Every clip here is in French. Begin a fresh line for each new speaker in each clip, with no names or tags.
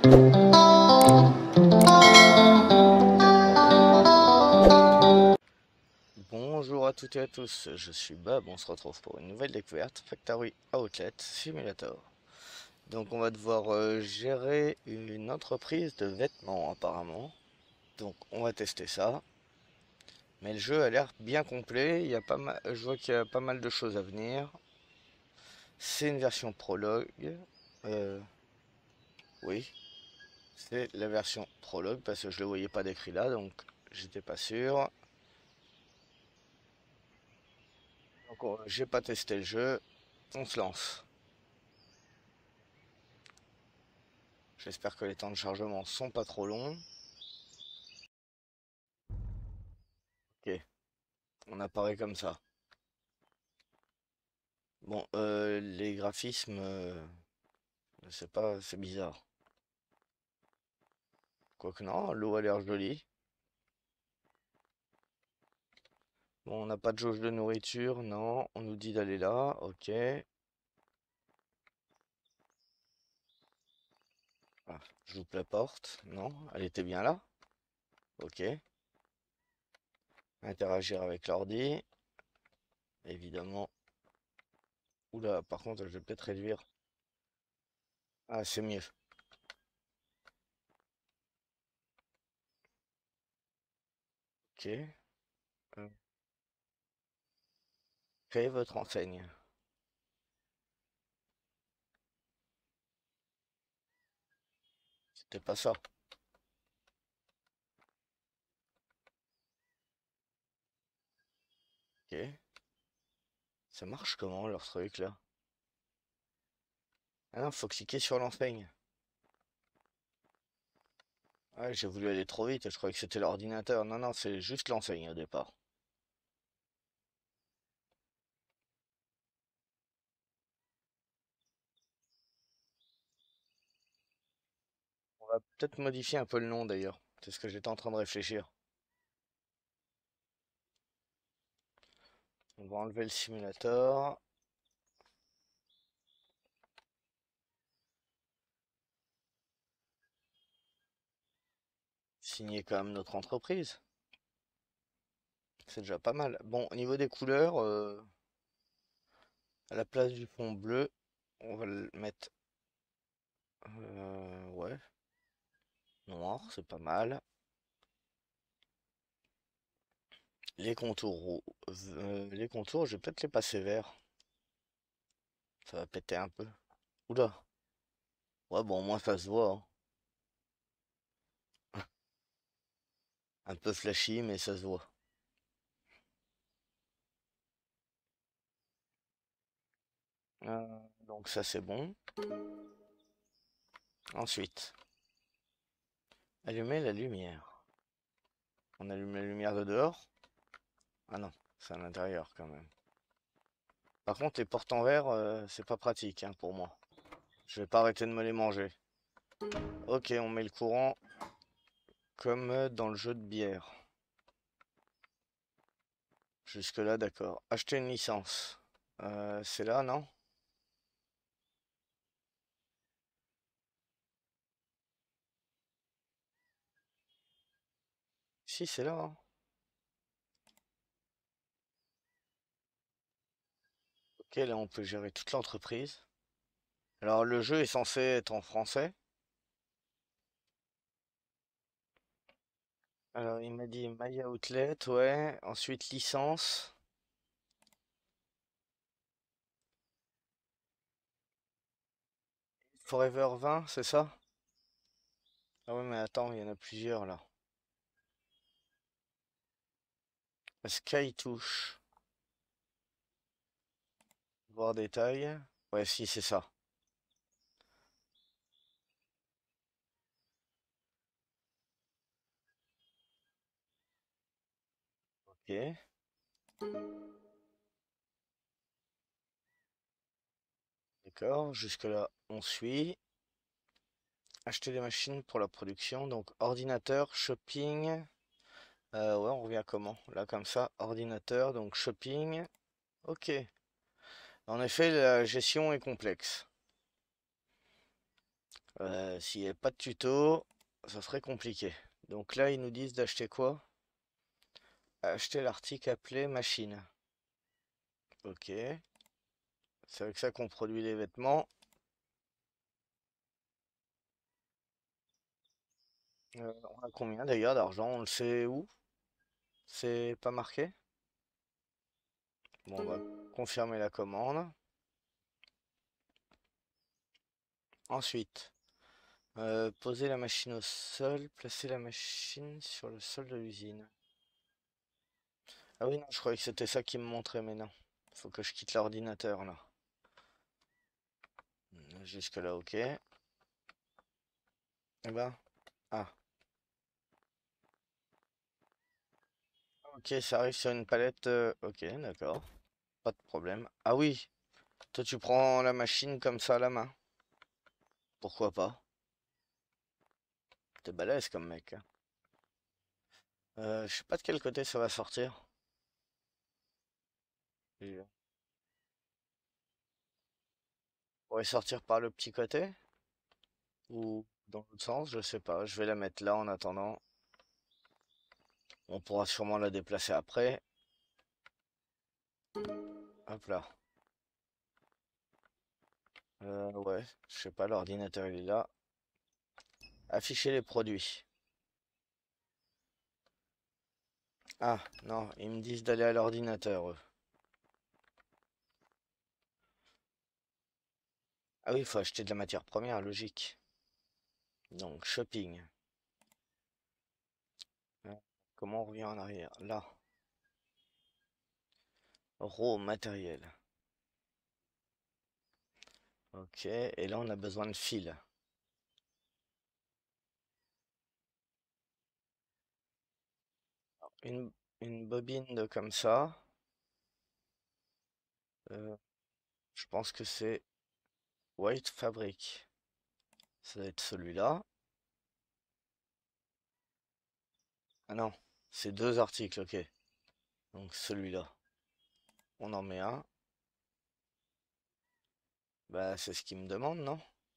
Bonjour à toutes et à tous, je suis Bob, on se retrouve pour une nouvelle découverte, Factory Outlet Simulator. Donc on va devoir gérer une entreprise de vêtements apparemment. Donc on va tester ça. Mais le jeu a l'air bien complet, il y a pas mal, je vois qu'il y a pas mal de choses à venir. C'est une version prologue. Euh, oui, c'est la version prologue parce que je le voyais pas décrit là, donc j'étais pas sûr. Donc j'ai pas testé le jeu, on se lance. J'espère que les temps de chargement sont pas trop longs. Ok, on apparaît comme ça. Bon, les graphismes, je sais pas, c'est bizarre. Quoique non, l'eau a l'air jolie. Bon, on n'a pas de jauge de nourriture, non. On nous dit d'aller là, ok. Ah, je loupe la porte, non, elle était bien là. Ok. Interagir avec l'ordi, évidemment. Oula, par contre, je vais peut-être réduire. Ah, c'est mieux. Ok. Euh, Créez votre enseigne. C'était pas ça. Ok. Ça marche comment leur truc là? Ah non, faut cliquer sur l'enseigne. Ouais, j'ai voulu aller trop vite, je croyais que c'était l'ordinateur. Non, non, c'est juste l'enseigne au départ. On va peut-être modifier un peu le nom d'ailleurs. C'est ce que j'étais en train de réfléchir. On va enlever le simulator. Signer quand même notre entreprise. C'est déjà pas mal. Bon, au niveau des couleurs, à la place du fond bleu, on va le mettre ouais, noir, c'est pas mal. Les contours, je vais peut-être les passer verts. Ça va péter un peu. Oula. Ouais, bon, au moins ça se voit, hein. Un peu flashy, mais ça se voit. Donc ça c'est bon. Ensuite, allumer la lumière. On allume la lumière de dehors. Ah non, c'est à l'intérieur quand même. Par contre, les portes en verre, c'est pas pratique hein, pour moi. Je vais pas arrêter de me les manger. Ok, on met le courant comme dans le jeu de bière. Jusque là, d'accord. Acheter une licence. C'est là, non? Si, c'est là, hein. Ok, là, on peut gérer toute l'entreprise. Alors, le jeu est censé être en français. Alors, il m'a dit My Outlet, ouais. Ensuite, licence. Forever 20, c'est ça? Ah ouais, mais attends, il y en a plusieurs là. Sky Touche. Voir détail. Ouais, si, c'est ça. Ok. D'accord. Jusque-là, on suit. Acheter des machines pour la production. Donc, ordinateur, shopping. Ouais, on revient comment? Là, comme ça. Ordinateur, donc shopping. Ok. En effet, la gestion est complexe. S'il n'y avait pas de tuto, ça serait compliqué. Donc là, ils nous disent d'acheter quoi? Acheter l'article appelé machine. Ok. C'est avec ça qu'on produit les vêtements. On a combien d'ailleurs d'argent? On le sait où? C'est pas marqué? Bon, on va confirmer la commande. Ensuite, poser la machine au sol, placer la machine sur le sol de l'usine. Ah oui, non, je croyais que c'était ça qui me montrait, mais non. Faut que je quitte l'ordinateur là. Jusque là, ok. Eh ben, ah, ok, ça arrive sur une palette. Ok, d'accord, pas de problème. Ah oui, toi tu prends la machine comme ça à la main. Pourquoi pas? T'es balèze comme mec, hein. Je sais pas de quel côté ça va sortir. Je pourrais sortir par le petit côté ou dans l'autre sens, je sais pas. Je vais la mettre là en attendant. On pourra sûrement la déplacer après. Hop là. Ouais, je sais pas, l'ordinateur il est là. Afficher les produits. Ah, non, ils me disent d'aller à l'ordinateur, eux. Ah oui, il faut acheter de la matière première, logique. Donc, shopping. Euh, Comment on revient en arrière? Là. Raw matériel. Ok, et là on a besoin de fil. Une, une bobine de comme ça. Euh, je pense que c'est White Fabric. Ça doit être celui-là. Ah non, c'est deux articles, ok. Donc celui-là. On en met un. Bah c'est ce qu'il me demande, non?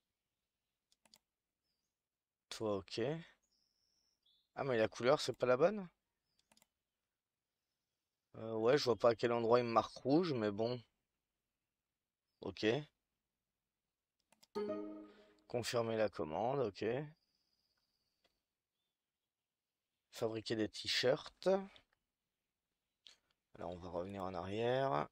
Toi, ok. Ah mais la couleur, c'est pas la bonne? Ouais, je vois pas à quel endroit il me marque rouge, mais bon, ok. Confirmer la commande, ok. Fabriquer des t-shirts. Alors on va revenir en arrière.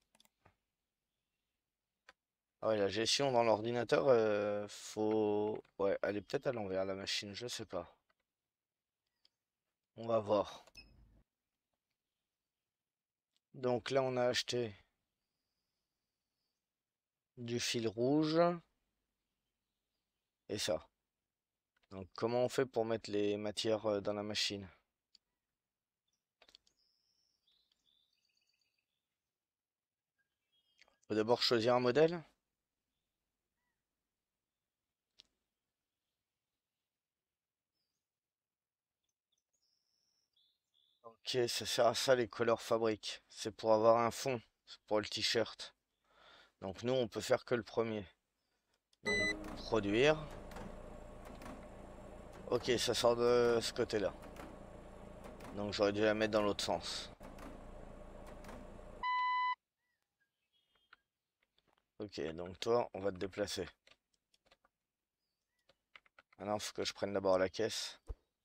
Ah ouais, la gestion dans l'ordinateur, faut... Ouais, elle est peut-être à l'envers, la machine, je sais pas. On va voir. Donc là, on a acheté du fil rouge et ça. Donc comment on fait pour mettre les matières dans la machine? Faut d'abord choisir un modèle. Ok, ça sert à ça les couleurs fabriques. C'est pour avoir un fond, c'est pour le t-shirt. Donc nous, on peut faire que le premier. Donc produire. Ok, ça sort de ce côté-là. Donc j'aurais dû la mettre dans l'autre sens. Ok, donc toi, on va te déplacer. Ah non, faut que je prenne d'abord la caisse.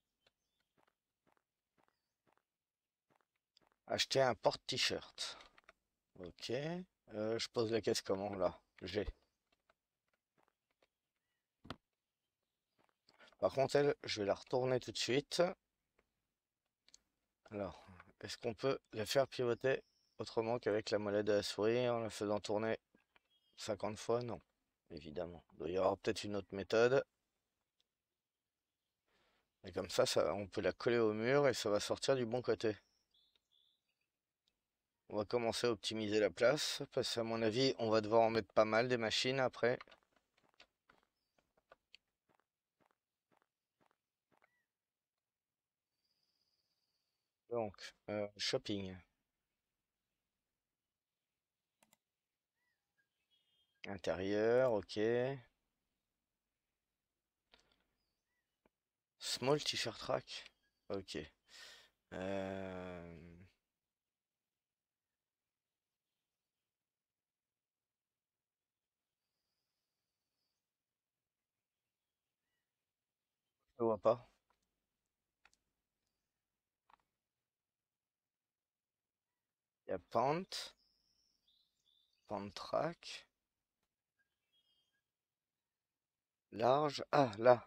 Acheter un porte-t-shirt. Ok. Je pose la caisse comment là? J'ai. Par contre, elle, je vais la retourner tout de suite. Alors, est-ce qu'on peut la faire pivoter autrement qu'avec la molette de la souris en la faisant tourner 50 fois? Non, évidemment. Il doit y avoir peut-être une autre méthode. Et comme ça, on peut la coller au mur et ça va sortir du bon côté. On va commencer à optimiser la place parce qu'à mon avis, on va devoir en mettre pas mal des machines après. Donc, shopping. Intérieur, ok. Small t-shirt rack. Ok. Euh... Je vois pas. Il y a pant track, large. Ah, là.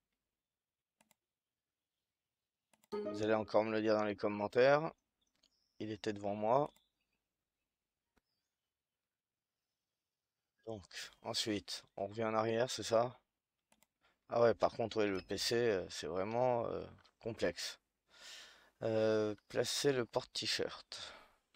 Vous allez encore me le dire dans les commentaires. Il était devant moi. Donc, ensuite, on revient en arrière, c'est ça? Ah ouais, par contre, ouais, le PC, c'est vraiment complexe. Placer le porte-t-shirt.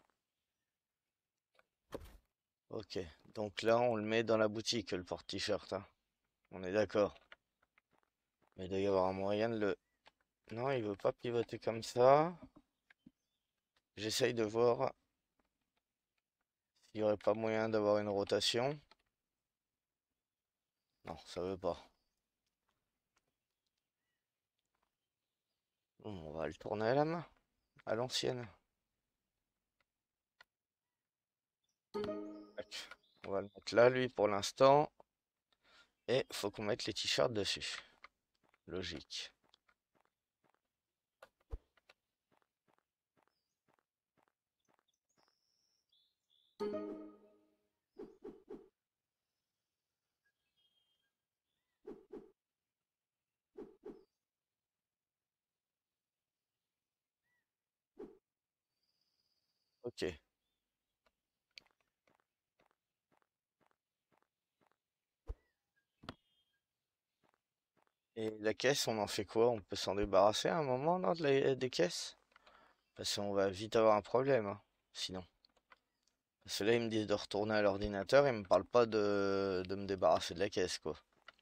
Ok, donc là, on le met dans la boutique, le porte-t-shirt, hein. On est d'accord. Mais il doit y avoir un moyen de le... Non, il veut pas pivoter comme ça. J'essaye de voir s'il n'y aurait pas moyen d'avoir une rotation. Non, ça veut pas. Bon, on va le tourner à la main, à l'ancienne. Tac. On va le mettre là, lui, pour l'instant. Et faut qu'on mette les t-shirts dessus. Logique. Ok. Et la caisse, on en fait quoi? On peut s'en débarrasser à un moment, non, des caisses? Parce qu'on va vite avoir un problème, hein, sinon. Parce que là, ils me disent de retourner à l'ordinateur, ils me parlent pas de me débarrasser de la caisse, quoi.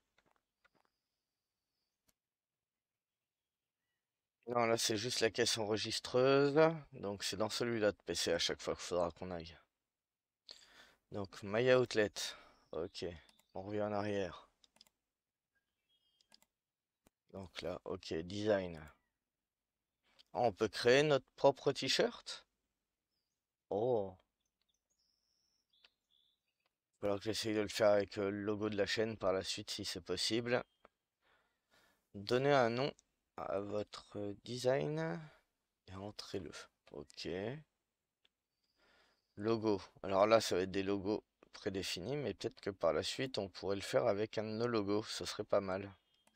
Non, là, c'est juste la caisse enregistreuse. Donc, c'est dans celui-là de PC à chaque fois qu'il faudra qu'on aille. Donc, My Outlet. Ok. On revient en arrière. Donc là, ok, design. Ah, on peut créer notre propre t-shirt? Oh. Il va falloir que j'essaye de le faire avec le logo de la chaîne par la suite si c'est possible. Donnez un nom à votre design et entrez-le. Ok. Logo. Alors là, ça va être des logos prédéfinis, mais peut-être que par la suite, on pourrait le faire avec un de nos logos. Ce serait pas mal.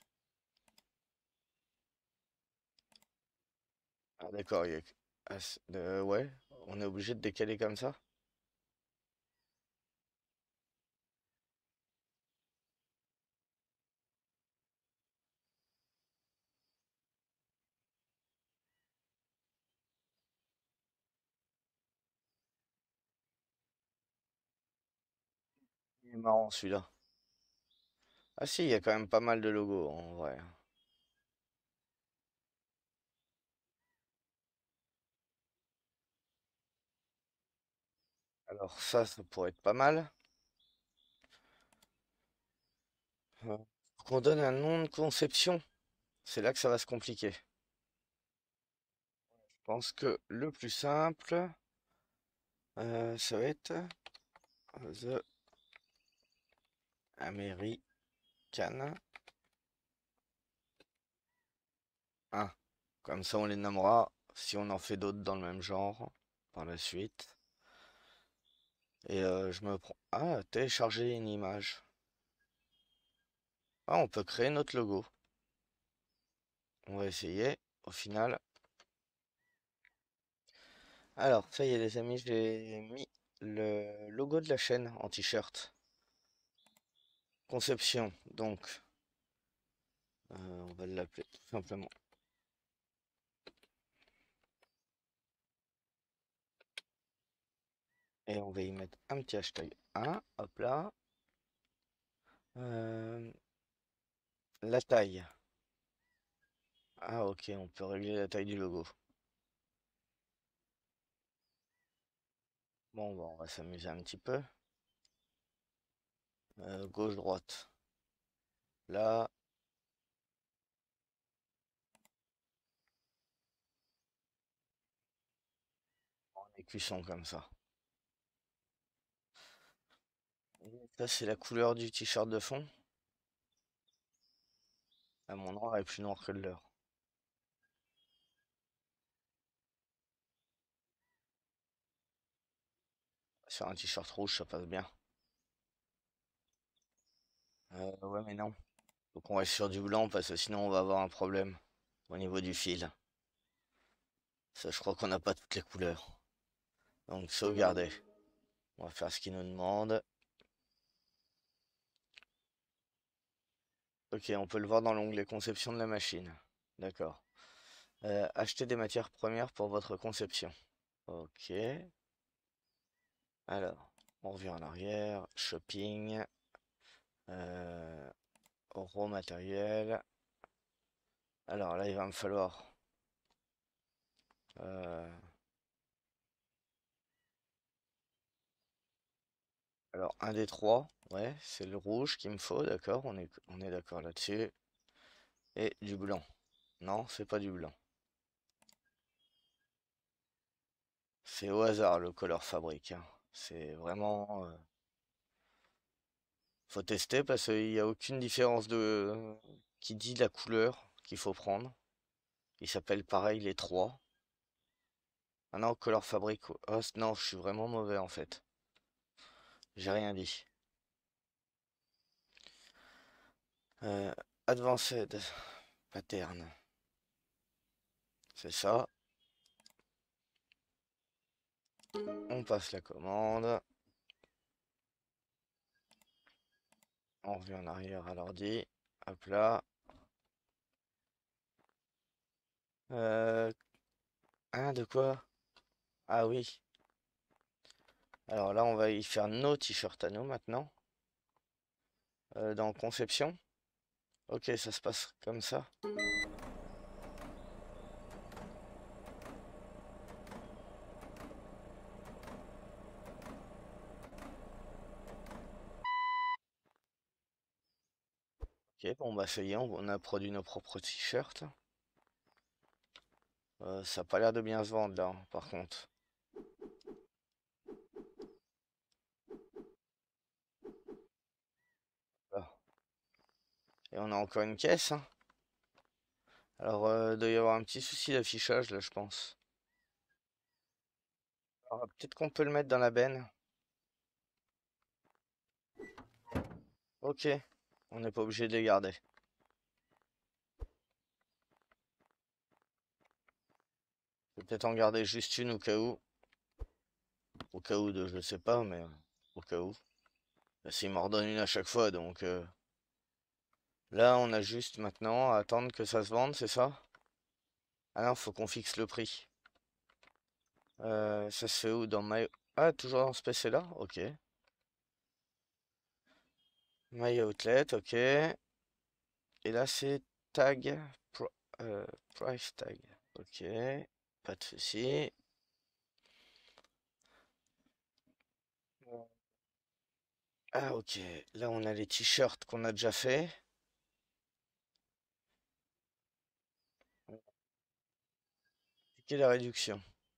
Ah d'accord, ouais, on est obligé de décaler comme ça? Il est marrant celui-là. Ah si, il y a quand même pas mal de logos en vrai. Alors ça pourrait être pas mal. Faut qu'on donne un nom de conception. C'est là que ça va se compliquer. Je pense que le plus simple, ça va être The American 1. Comme ça, on les nommera si on en fait d'autres dans le même genre par la suite. Et je me prends... Ah, télécharger une image. Ah, on peut créer notre logo. On va essayer. Au final. Alors, ça y est, les amis, j'ai mis le logo de la chaîne en t-shirt. Conception, donc, on va l'appeler tout simplement. Et on va y mettre un petit hashtag 1, hop là. Euh, la taille. Ah ok, on peut régler la taille du logo. Bon, on va s'amuser un petit peu. Gauche-droite. Là, cuissons comme ça. Ça, c'est la couleur du t-shirt de fond. Ah, mon noir est plus noir que le leur. Sur un t-shirt rouge, ça passe bien. Ouais, mais non. Donc on reste sur du blanc parce que sinon on va avoir un problème au niveau du fil. Ça, je crois qu'on n'a pas toutes les couleurs. Donc sauvegarder. On va faire ce qu'il nous demande. Ok, on peut le voir dans l'onglet conception de la machine. D'accord. Acheter des matières premières pour votre conception. Ok. Alors, on revient en arrière. Shopping. Euh, raw matériel. Alors là, il va me falloir euh, alors un des trois. Ouais, c'est le rouge qu'il me faut, d'accord. On est d'accord là-dessus. Et du blanc. Non, c'est pas du blanc. C'est au hasard le color fabrique, hein. C'est vraiment. Faut tester parce qu'il n'y a aucune différence de qui dit la couleur qu'il faut prendre. Il s'appelle pareil les trois. Ah non, color fabrique. Oh, non, je suis vraiment mauvais en fait. J'ai rien dit. Euh, Advanced pattern. C'est ça. On passe la commande. On revient en arrière à l'ordi. Hop là. Euh, de quoi? Ah oui. Alors là, on va y faire nos t-shirts à nous maintenant. Dans conception. Ok, ça se passe comme ça. Ok, bon bah ça y est, on a produit nos propres t-shirts. Ça a pas l'air de bien se vendre là, hein, par contre. Là. Et on a encore une caisse, hein. Alors, il doit y avoir un petit souci d'affichage là, je pense. Alors, peut-être qu'on peut le mettre dans la benne. Ok, on n'est pas obligé de les garder. Je vais peut-être en garder juste une au cas où. Au cas où de, je sais pas, mais au cas où. Bah, s'il m'en redonne une à chaque fois, donc là, on a juste maintenant à attendre que ça se vende, c'est ça? Ah non, faut qu'on fixe le prix. Ça se fait où? Dans My... Ah, toujours dans ce PC-là? Ok. My Outlet, ok. Et là, c'est tag, pro- price tag. Ok, pas de souci. Ah, ok. Là, on a les t-shirts qu'on a déjà fait. Quelle est la réduction?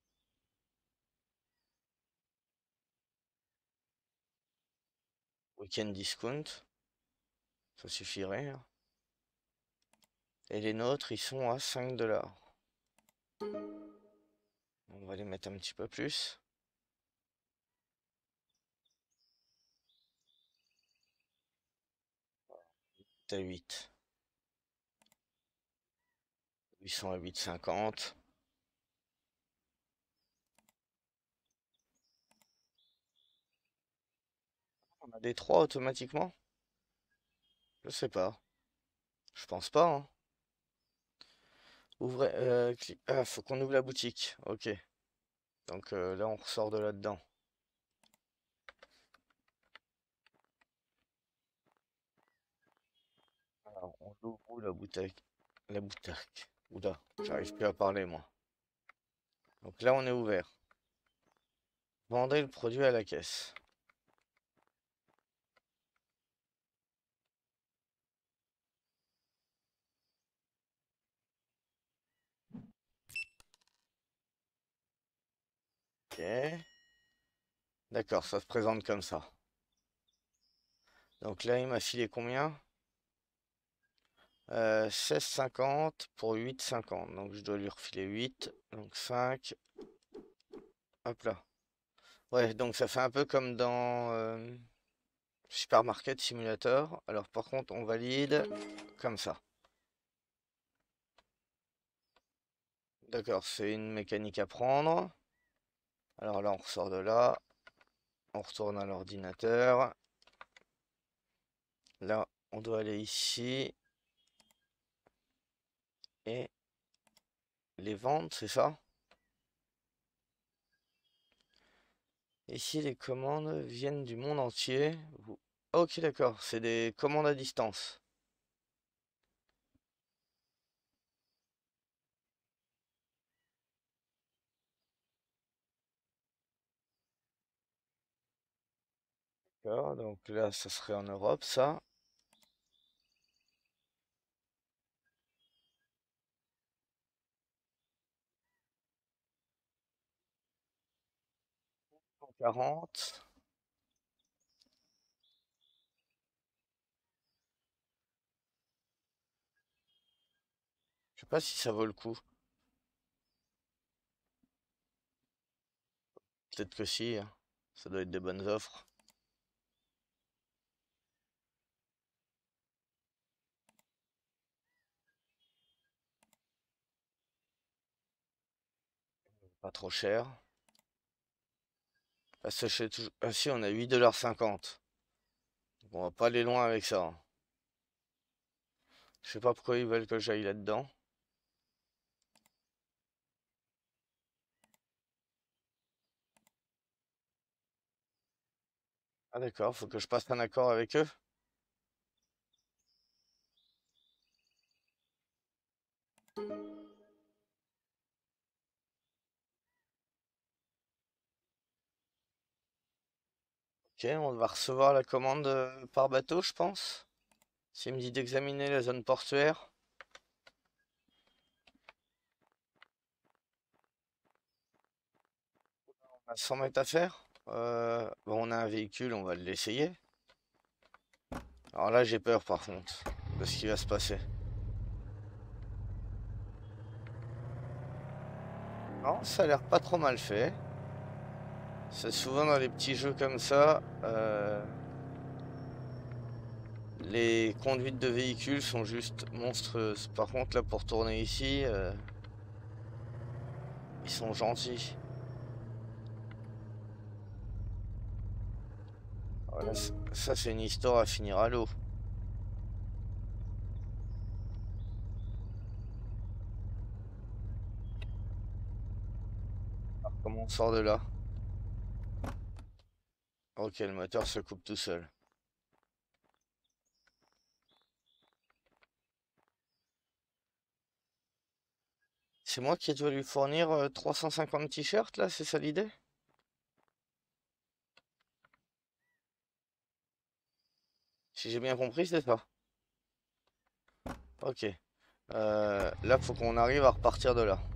Weekend discount. Ça suffirait, hein. Et les nôtres, ils sont à 5 $. On va les mettre un petit peu plus. T'as 8. Ils sont à 8,50. On a des 3 automatiquement? Je sais pas. Je pense pas, hein. Ouvrez, ah, faut qu'on ouvre la boutique. Ok. Donc là, on ressort de là-dedans. Alors, on ouvre où la boutique? La boutique. Oula, j'arrive plus à parler, moi. Donc là, on est ouvert. Vendez le produit à la caisse. Ok. D'accord, ça se présente comme ça. Donc là, il m'a filé combien? 16,50 pour 8,50. Donc je dois lui refiler 8. Donc 5. Hop là. Ouais, donc ça fait un peu comme dans Supermarket Simulator. Alors par contre, on valide comme ça. D'accord, c'est une mécanique à prendre. Alors là, on ressort de là. On retourne à l'ordinateur. Là, on doit aller ici. Et les ventes, c'est ça? Ici, les commandes viennent du monde entier. Ok, d'accord, c'est des commandes à distance. D'accord, donc là, ça serait en Europe, ça. 40. Je sais pas si ça vaut le coup. Peut-être que si, hein. Ça doit être des bonnes offres. Pas trop cher. Ah si, on a 8,50 $. Donc on va pas aller loin avec ça, hein. Je sais pas pourquoi ils veulent que j'aille là-dedans. Ah d'accord, faut que je passe un accord avec eux. Ok, on va recevoir la commande par bateau, je pense. S'il me dit d'examiner la zone portuaire. On a 100 mètres à faire. Bon, on a un véhicule, on va l'essayer. Alors là, j'ai peur par contre de ce qui va se passer. Non, ça a l'air pas trop mal fait. C'est souvent dans les petits jeux comme ça. Les conduites de véhicules sont juste monstrueuses. Par contre, là, pour tourner ici, ils sont gentils. Voilà, ça, c'est une histoire à finir à l'eau. Comment on sort de là? Ok, le moteur se coupe tout seul. C'est moi qui dois lui fournir 350 t-shirts, là, c'est ça l'idée? Si j'ai bien compris, c'est ça. Ok. Là, faut qu'on arrive à repartir de là.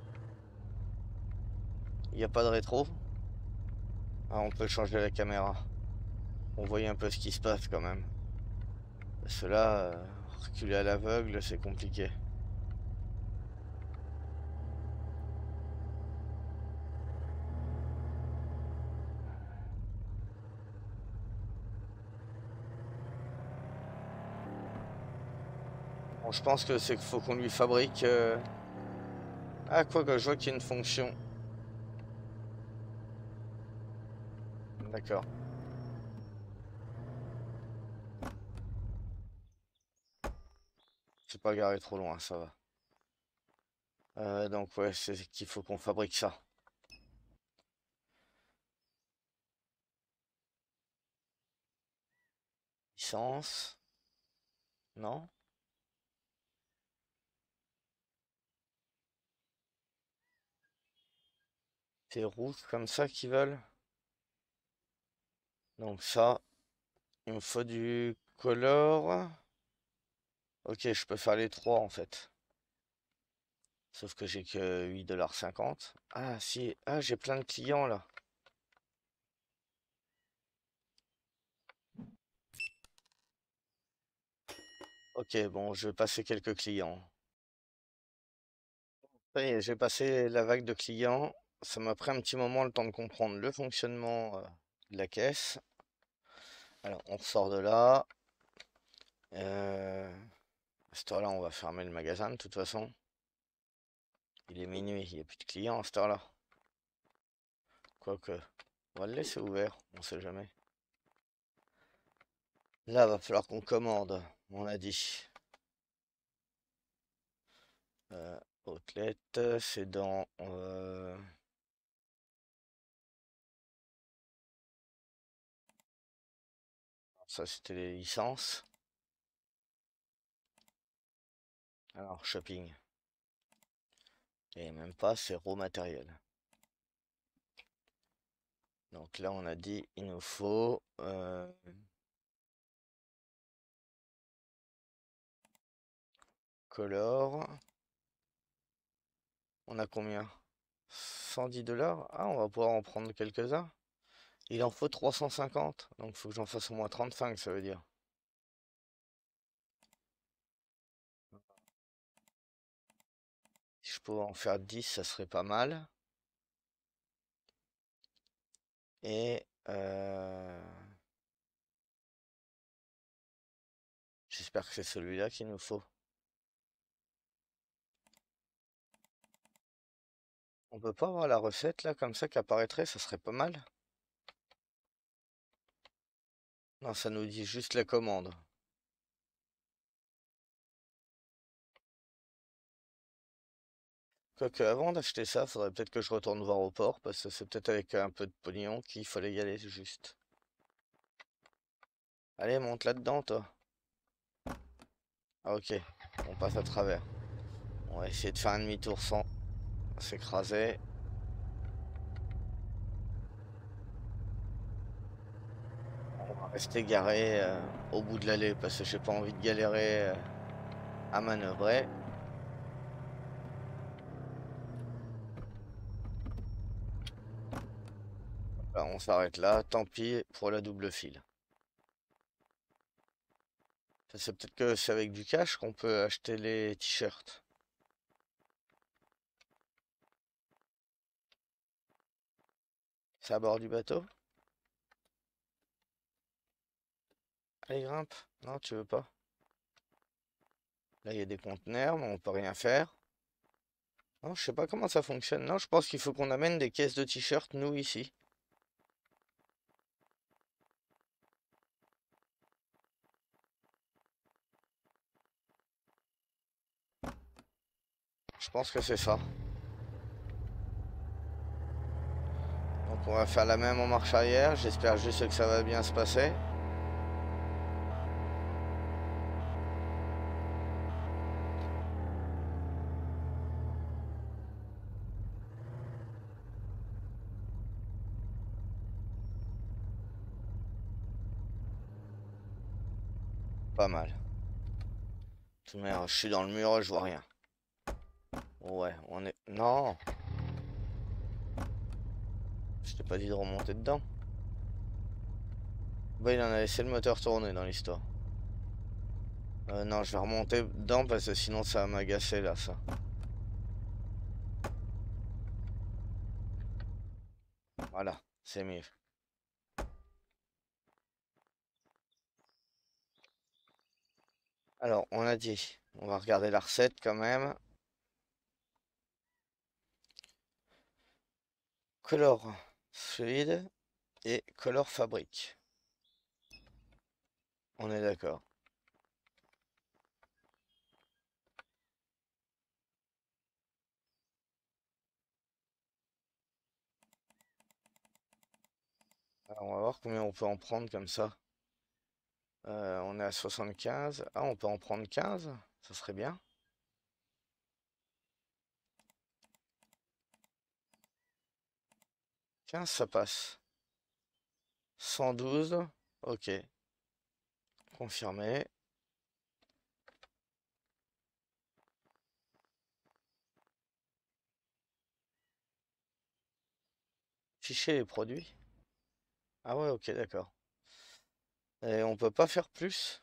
Il n'y a pas de rétro. Ah, on peut changer la caméra. On voit un peu ce qui se passe quand même. Parce que là, reculer à l'aveugle, c'est compliqué. Bon, je pense que c'est qu'il faut qu'on lui fabrique... Ah, quoi que je vois qu'il y a une fonction. D'accord. C'est pas garé trop loin, ça va. Donc ouais, c'est qu'il faut qu'on fabrique ça. Licence. Non? C'est rouge comme ça qu'ils veulent. Donc ça, il me faut du color. Ok, je peux faire les trois en fait. Sauf que j'ai que 8,50 $. Ah si, ah j'ai plein de clients là. Ok, bon, je vais passer quelques clients. Ça y est, j'ai passé la vague de clients. Ça m'a pris un petit moment le temps de comprendre le fonctionnement de la caisse. Alors, on ressort de là. À cette heure-là, on va fermer le magasin de toute façon. Il est minuit, il n'y a plus de clients à cette heure-là. Quoique, on va le laisser ouvert, on sait jamais. Là, va falloir qu'on commande, on a dit. Outlet, c'est dans... ça, c'était les licences. Alors, shopping. Et même pas, c'est raw matériel. Donc là, on a dit, il nous faut... color. On a combien? 110 $. Ah, on va pouvoir en prendre quelques-uns. Il en faut 350. Donc, il faut que j'en fasse au moins 35, ça veut dire. Si je pouvais en faire 10, ça serait pas mal. Et j'espère que c'est celui-là qu'il nous faut. On peut pas avoir la recette là comme ça qui apparaîtrait, ça serait pas mal. Non, ça nous dit juste la commande. Quoique avant d'acheter ça, faudrait peut-être que je retourne voir au port parce que c'est peut-être avec un peu de pognon qu'il fallait y aller juste. Allez, monte là-dedans, toi. Ah, ok, on passe à travers. On va essayer de faire un demi-tour sans s'écraser. On va rester garé au bout de l'allée parce que j'ai pas envie de galérer à manœuvrer. Là, on s'arrête là, tant pis pour la double file. C'est peut-être que c'est avec du cash qu'on peut acheter les t-shirts. C'est à bord du bateau? Allez, grimpe. Non, tu veux pas? Là, il y a des conteneurs, mais on peut rien faire. Non, je sais pas comment ça fonctionne. Non, je pense qu'il faut qu'on amène des caisses de t-shirts, nous, ici. Je pense que c'est ça. Donc, on va faire la même en marche arrière. J'espère juste que ça va bien se passer. Pas mal. Tout merde, je suis dans le mur, je vois rien. Ouais, on est... Non! Je t'ai pas dit de remonter dedans. Bah, il en a laissé le moteur tourner dans l'histoire. Non, je vais remonter dedans parce que sinon ça va m'agacer là, ça. Voilà, c'est mieux. Alors, on a dit, on va regarder la recette quand même. Color fluide et color fabrique. On est d'accord. Alors, on va voir combien on peut en prendre comme ça. On est à 75. Ah, on peut en prendre 15. Ça serait bien. 15, ça passe. 112. Ok. Confirmé. Fichier et produits. Ah ouais, ok, d'accord. Et on peut pas faire plus?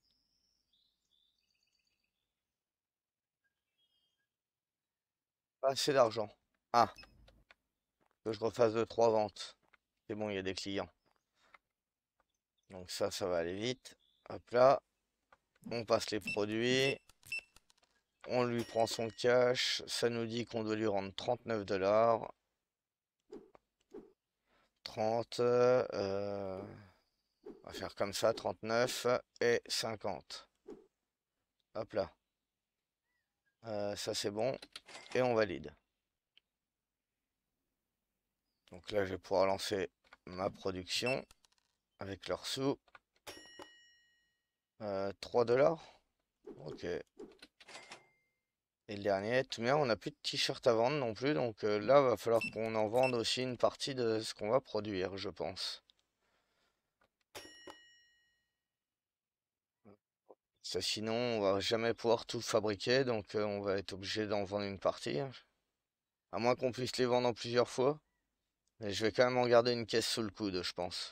Pas assez d'argent. Ah, que je refasse 2 3 ventes. C'est bon, il y a des clients. Donc ça va aller vite. Hop là, on passe les produits. On lui prend son cash. Ça nous dit qu'on doit lui rendre 39 $. 30. On va faire comme ça, 39 et 50. Hop là. Ça c'est bon. Et on valide. Donc là, je vais pouvoir lancer ma production avec leurs sous. 3 $. Ok. Et le dernier, tout bien, on n'a plus de t-shirt à vendre non plus. Donc là, va falloir qu'on en vende aussi une partie de ce qu'on va produire, je pense. Ça, sinon, on va jamais pouvoir tout fabriquer. Donc on va être obligé d'en vendre une partie, hein. À moins qu'on puisse les vendre en plusieurs fois. Mais je vais quand même en garder une caisse sous le coude, je pense.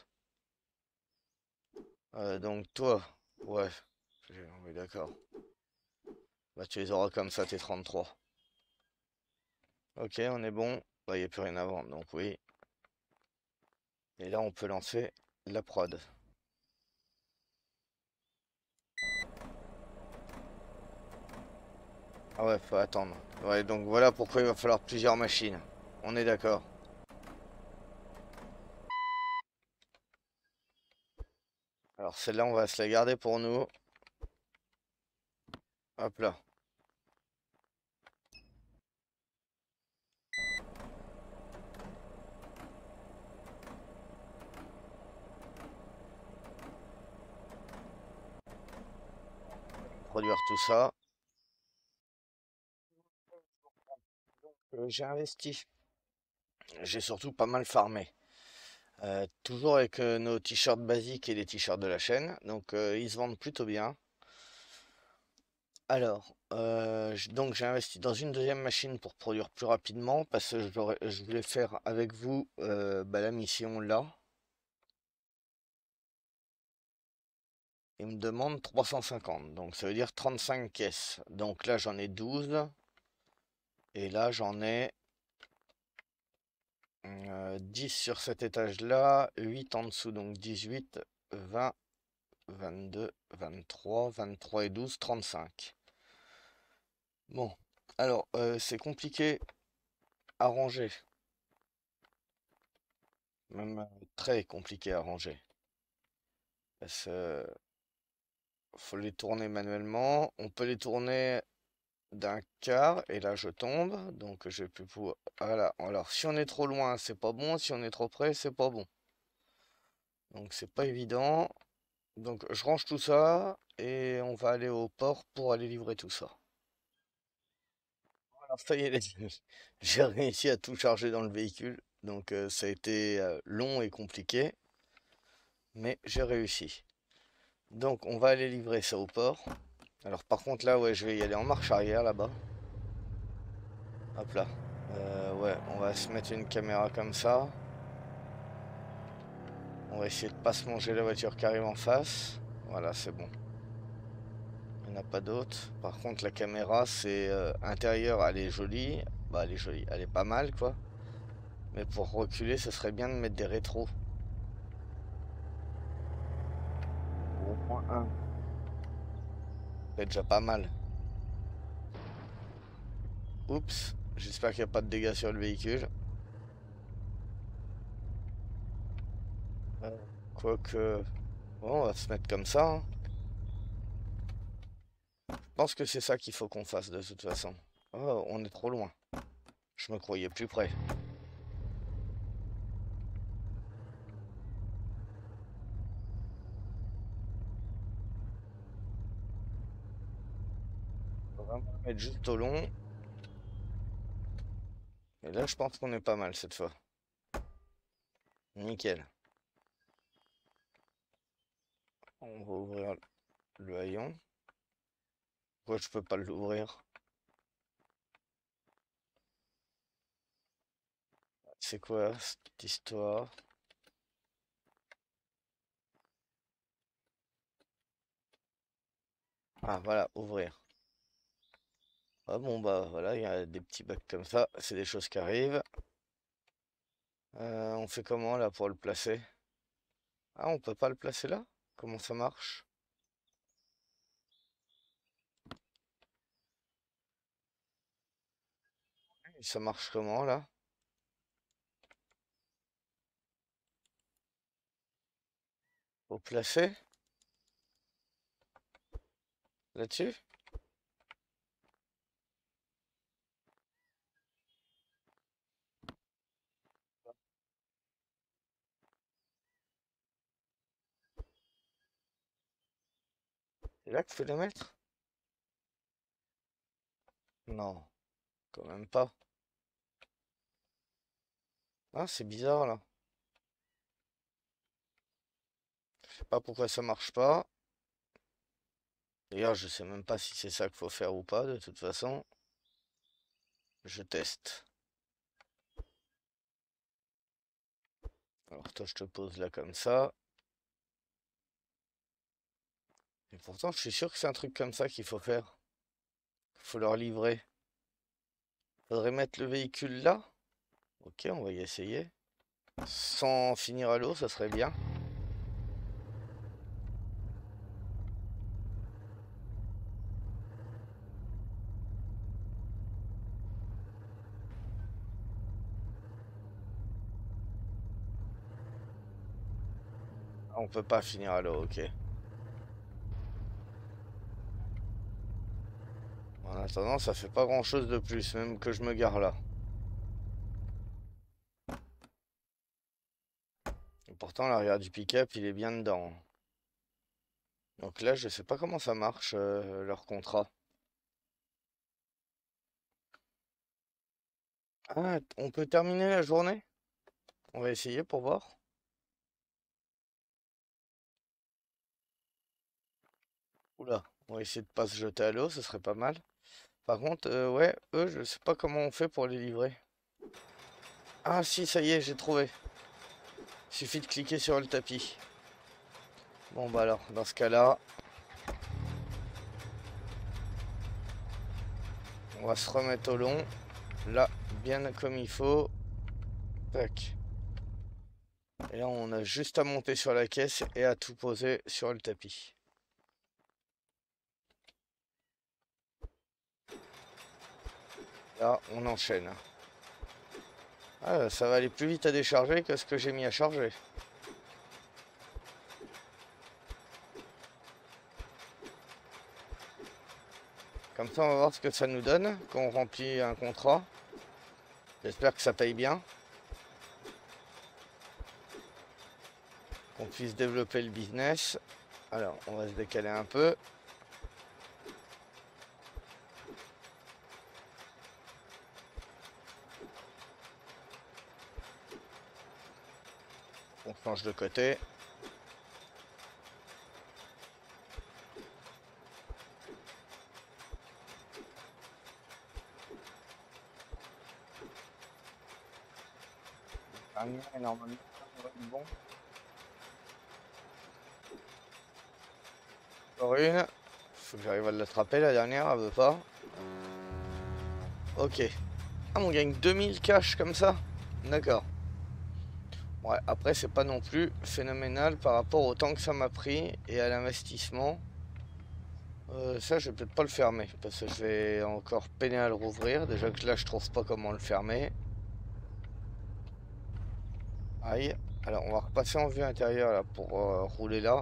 Donc toi, ouais, oui d'accord. Bah tu les auras comme ça, tes 33. Ok, on est bon. Bah, il n'y a plus rien à vendre, donc oui. Et là, on peut lancer la prod. Ah ouais, faut attendre. Ouais, donc voilà pourquoi il va falloir plusieurs machines. On est d'accord. Alors celle-là, on va se la garder pour nous. Hop là. Produire tout ça. J'ai investi. J'ai surtout pas mal farmé. Toujours avec nos t-shirts basiques et les t-shirts de la chaîne. Donc ils se vendent plutôt bien. Alors, donc j'ai investi dans une deuxième machine pour produire plus rapidement parce que je voulais faire avec vous bah, la mission là. Il me demande 350, donc ça veut dire 35 caisses. Donc là j'en ai 12 et là j'en ai 10 sur cet étage-là, 8 en dessous, donc 18, 20, 22, 23, 23 et 12, 35. Bon, alors c'est compliqué à ranger, même très compliqué à ranger. Parce que faut les tourner manuellement. On peut les tourner d'un quart et là je tombe. Donc je vais plus pouvoir. Voilà. Alors si on est trop loin, c'est pas bon. Si on est trop près, c'est pas bon. Donc c'est pas évident. Donc je range tout ça et on va aller au port pour aller livrer tout ça. Alors ça y est, j'ai réussi à tout charger dans le véhicule. Donc ça a été long et compliqué, mais j'ai réussi. Donc on va aller livrer ça au port. Alors par contre là, ouais, je vais y aller en marche arrière là-bas. Hop là. Ouais, on va se mettre une caméra comme ça. On va essayer de pas se manger la voiture qui arrive en face. Voilà, c'est bon. Il n'y en a pas d'autre. Par contre, la caméra, c'est intérieure, elle est jolie. Bah, elle est jolie, elle est pas mal, quoi. Mais pour reculer, ce serait bien de mettre des rétros. Au moins un. C'est déjà pas mal. Oups, j'espère qu'il n'y a pas de dégâts sur le véhicule. Quoique... Bon, on va se mettre comme ça, hein. Je pense que c'est ça qu'il faut qu'on fasse de toute façon. Oh, on est trop loin. Je me croyais plus près. Faut vraiment le mettre juste au long. Et là, je pense qu'on est pas mal cette fois. Nickel. On va ouvrir le haillon. Pourquoi je peux pas l'ouvrir? C'est quoi cette histoire? Ah voilà, ouvrir. Ah bon bah voilà, il y a des petits bugs comme ça, c'est des choses qui arrivent. On fait comment là pour le placer? Ah, on peut pas le placer là? Comment ça marche? Et ça marche comment là? Faut placer là-dessus? C'est là qu'il faut les mettre? Non, quand même pas. Ah, c'est bizarre là. Je sais pas pourquoi ça marche pas. D'ailleurs, je sais même pas si c'est ça qu'il faut faire ou pas, de toute façon. Je teste. Alors toi, je te pose là comme ça. Et pourtant, je suis sûr que c'est un truc comme ça qu'il faut faire. Faut leur livrer. Faudrait mettre le véhicule là. Ok, on va y essayer. Sans finir à l'eau, ça serait bien. Ah, on peut pas finir à l'eau, ok. En attendant, ça fait pas grand chose de plus, même que je me gare là. Et pourtant, l'arrière du pick-up, il est bien dedans. Donc là, je sais pas comment ça marche, leur contrat. Ah, on peut terminer la journée? On va essayer pour voir. Oula, on va essayer de pas se jeter à l'eau, ce serait pas mal. Par contre, ouais, eux, je sais pas comment on fait pour les livrer. Ah si, ça y est, j'ai trouvé. Suffit de cliquer sur le tapis. Bon bah alors, dans ce cas-là, on va se remettre au long. Là, bien comme il faut. Tac. Et là, on a juste à monter sur la caisse et à tout poser sur le tapis. Là, on enchaîne. Ah, ça va aller plus vite à décharger que ce que j'ai mis à charger. Comme ça, on va voir ce que ça nous donne quand on remplit un contrat. J'espère que ça paye bien. Qu'on puisse développer le business. Alors, on va se décaler un peu. On change de côté. Et normalement, ça va être bon. Encore une. Faut que j'arrive à l'attraper, la dernière, elle veut pas. Ok. Ah, on gagne 2000 cash comme ça. D'accord. Ouais, après, c'est pas non plus phénoménal par rapport au temps que ça m'a pris et à l'investissement. Ça, je vais peut-être pas le fermer parce que je vais encore peiner à le rouvrir. Déjà que là, je trouve pas comment le fermer. Aïe. Alors, on va repasser en vue intérieure là pour rouler là.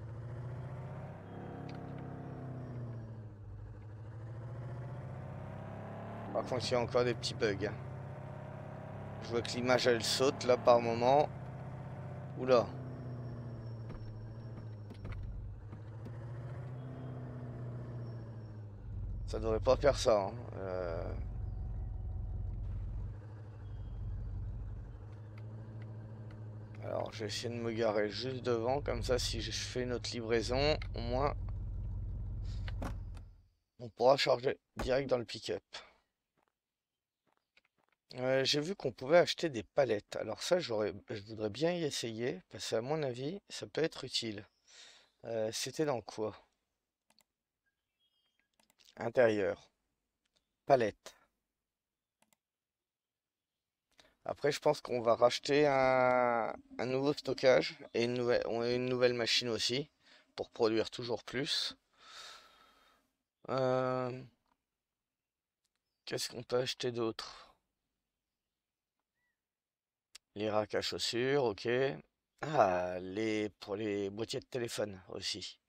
Par contre, il y a encore des petits bugs. Je vois que l'image elle saute là par moment. Oula. Ça devrait pas faire ça, hein. Alors, je vais essayer de me garer juste devant. Comme ça, si je fais notre livraison, au moins, on pourra charger direct dans le pick-up. J'ai vu qu'on pouvait acheter des palettes. Alors ça, je voudrais bien y essayer, parce qu'à mon avis, ça peut être utile. C'était dans quoi? Intérieur. Palette. Après, je pense qu'on va racheter un nouveau stockage et une nouvelle machine aussi, pour produire toujours plus. Euh, Qu'est-ce qu'on peut acheter d'autre? Les racks à chaussures, ok. Ah, pour les boîtiers de téléphone aussi.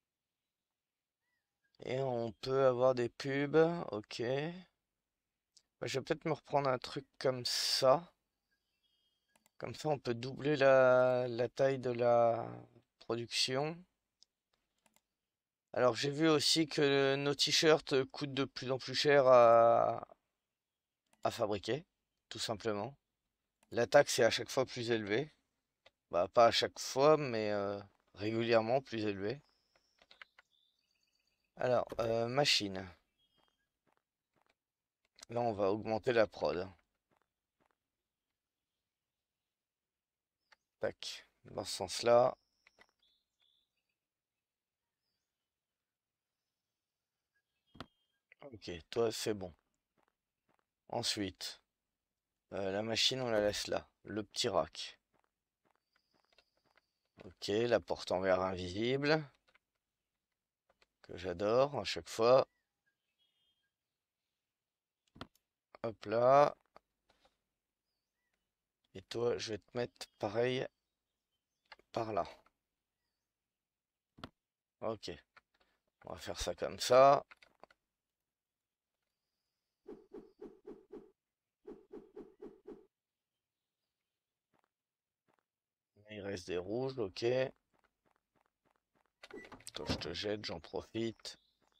Et on peut avoir des pubs, ok. Bah, je vais peut-être me reprendre un truc comme ça. Comme ça, on peut doubler la taille de la production. Alors, j'ai vu aussi que nos t-shirts coûtent de plus en plus cher à fabriquer, tout simplement. La taxe est à chaque fois plus élevée. Bah, pas à chaque fois, mais régulièrement plus élevée. Alors, machine. Là, on va augmenter la prod. Tac. Dans ce sens-là. Ok, toi, c'est bon. Ensuite, la machine, on la laisse là. Le petit rack. Ok, la porte en verre invisible. Que j'adore à chaque fois. Hop là. Et toi, je vais te mettre pareil par là. Ok, on va faire ça comme ça. Il reste des rouges, ok. Toi, je te jette, j'en profite.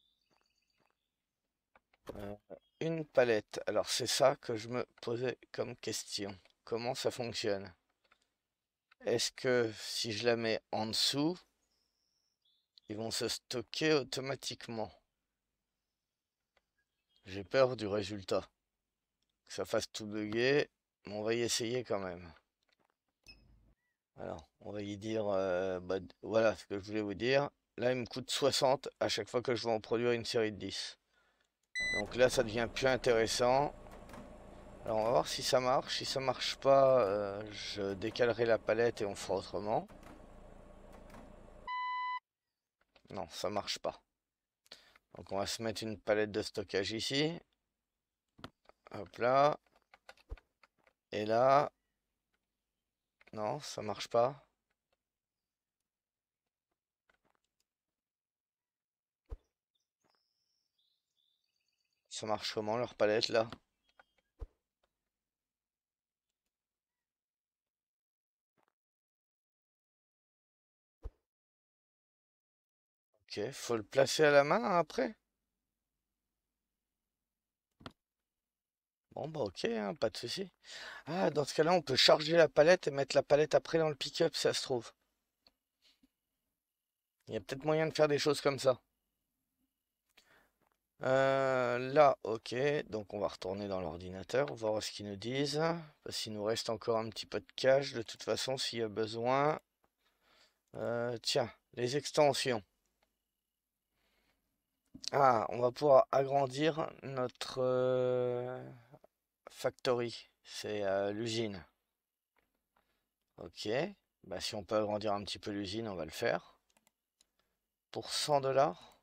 Euh, une palette. Alors, c'est ça que je me posais comme question. Comment ça fonctionne? Est-ce que si je la mets en dessous, ils vont se stocker automatiquement? J'ai peur du résultat. Que ça fasse tout bugger, mais on va y essayer quand même. Alors, on va y dire, bah, voilà ce que je voulais vous dire. Là, il me coûte 60 à chaque fois que je vais en produire une série de 10. Donc là, ça devient plus intéressant. Alors, on va voir si ça marche. Si ça marche pas, je décalerai la palette et on fera autrement. Non, ça marche pas. Donc, on va se mettre une palette de stockage ici. Hop là. Et là, non, ça marche pas. Ça marche comment leur palette là? Ok, faut le placer à la main après? Bon bah ok, hein, pas de souci. Ah, dans ce cas-là, on peut charger la palette et mettre la palette après dans le pick-up, si ça se trouve. Il y a peut-être moyen de faire des choses comme ça. Là, ok, donc on va retourner dans l'ordinateur, voir ce qu'ils nous disent. Parce qu'il nous reste encore un petit peu de cache, de toute façon, s'il y a besoin. Tiens, les extensions. Ah, on va pouvoir agrandir notre factory. C'est l'usine. Ok, bah si on peut agrandir un petit peu l'usine, on va le faire. Pour 100 $.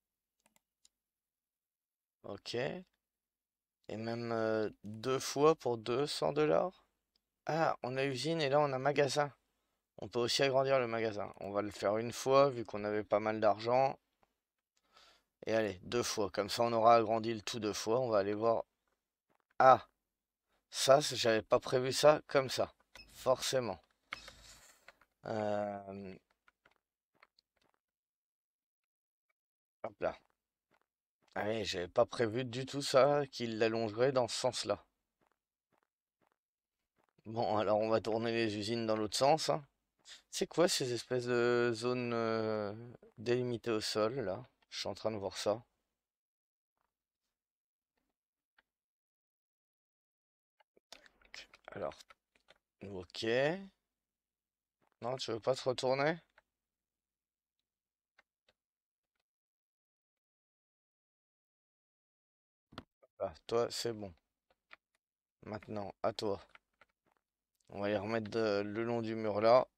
Ok. Et même deux fois pour 200 $. Ah, on a usine et là on a magasin. On peut aussi agrandir le magasin. On va le faire une fois vu qu'on avait pas mal d'argent. Et allez, deux fois. Comme ça on aura agrandi le tout deux fois. On va aller voir. Ah, ça, j'avais pas prévu ça comme ça. Forcément. Euh, Hop là. Ah oui, j'avais pas prévu du tout ça, qu'il l'allongerait dans ce sens-là. Bon, alors on va tourner les usines dans l'autre sens, hein. C'est quoi ces espèces de zones délimitées au sol, là? Je suis en train de voir ça. Alors, ok. Non, tu veux pas te retourner? Ah, toi, c'est bon. Maintenant, à toi. On va les remettre le long du mur là.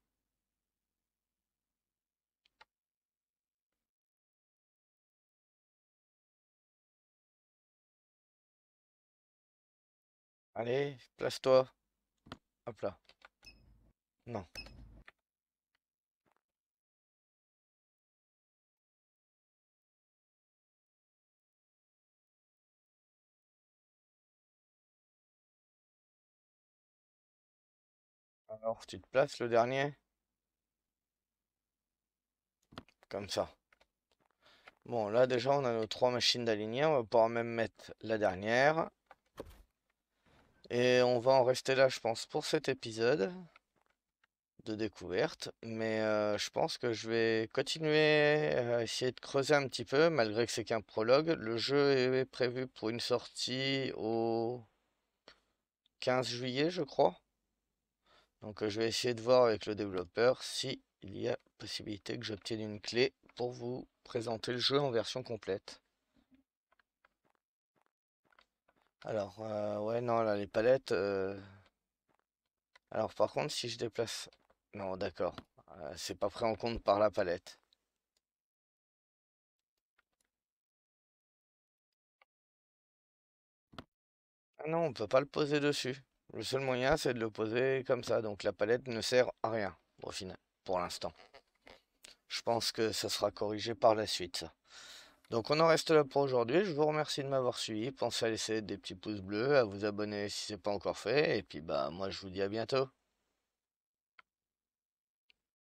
Allez, place-toi. Hop là. Non. Alors, tu te places le dernier? Comme ça. Bon, là déjà, on a nos trois machines d'aligner. On va pouvoir même mettre la dernière. Et on va en rester là, je pense, pour cet épisode de découverte. Mais je pense que je vais continuer à essayer de creuser un petit peu, malgré que c'est qu'un prologue. Le jeu est prévu pour une sortie au 15 juillet, je crois. Donc je vais essayer de voir avec le développeur si il y a possibilité que j'obtienne une clé pour vous présenter le jeu en version complète. Alors, ouais, non, là, les palettes. Alors, par contre, si je déplace. Non, d'accord. C'est pas pris en compte par la palette. Ah non, on peut pas le poser dessus. Le seul moyen, c'est de le poser comme ça. Donc, la palette ne sert à rien, au final, pour l'instant. Je pense que ça sera corrigé par la suite, ça. Donc, on en reste là pour aujourd'hui. Je vous remercie de m'avoir suivi. Pensez à laisser des petits pouces bleus, à vous abonner si c'est pas encore fait. Et puis, bah, moi, je vous dis à bientôt.